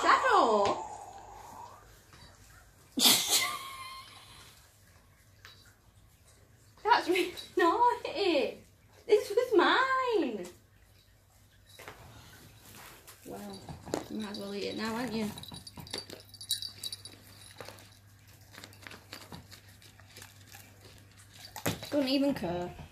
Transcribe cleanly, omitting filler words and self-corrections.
Shadow. That's really naughty. This was mine. Well, you might as well eat it now, aren't you? Don't even care.